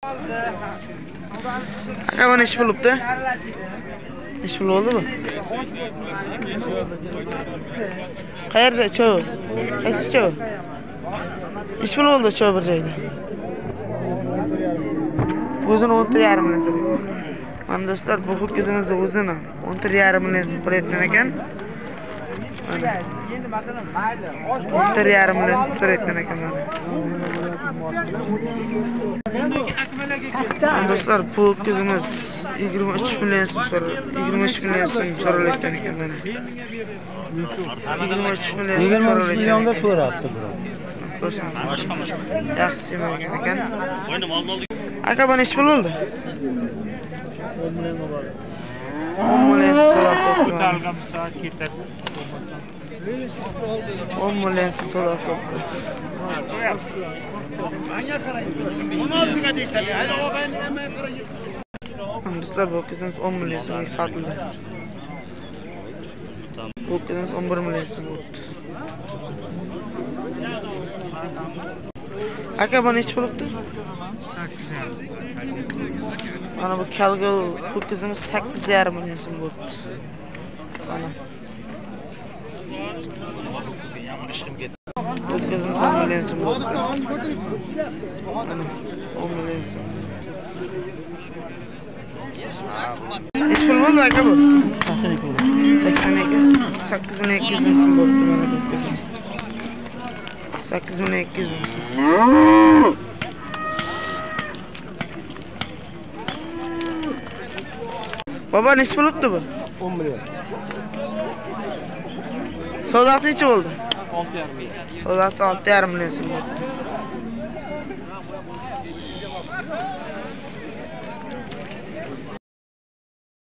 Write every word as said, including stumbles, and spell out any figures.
Aka bana iş buluptu. İş bulup oldu bu. Qayerda çoğu? Qaysi çoğu? İş bulup oldu çoğu bir joyda. O'zini o'n to'rt yarim bilan so'raydi. Mana do'stlar, bu ho'kizimizni o'zini o'n to'rt yarim bilan so'rayotgan ekan. Mana. o'n to'rt yarim bilan so'rayotgan ekan mana. Mana do'stlar, bu ho'kizimiz yigirma uch million so'm so'raladi. yigirma uch million so'm so'ralayotgan ekan mana. yigirma uch million so'ralayotgan ekan. So'rabdi bro. Yaxshi semagan ekan. Aka bana iş bululdu. on million so'rab on million so'rab sotdi. o'n oltiga deysizlar. Hayda og'ayni hamma qarang. Do'stlar, bu ho'kizimiz o'n million so'mga sotildi. Bu ho'kizimiz o'n bir million so'm bo'ldi. Aka bana iş buluptu? sakkiz yarim. Mana bu kalga ho'kizimiz sakkiz yarim million so'm bo'ldi. Mana. Ho'kizimiz o'n million so'm bo'ldi. Mana o'n million so'm. Hiç pul bo'ldi aka bu? sakson ikki bo'ldi. sakson ikki. sakkiz million ikki yuz ming so'm bo'ldi mana bu ho'kizimiz. sakkiz million ikki yuz ming so'm. Baba neçe buluptu bu? on milyon. Savdası neçe oldu? altı yarim milyon. Savdası altı yarim milyon so'm bo'ldi.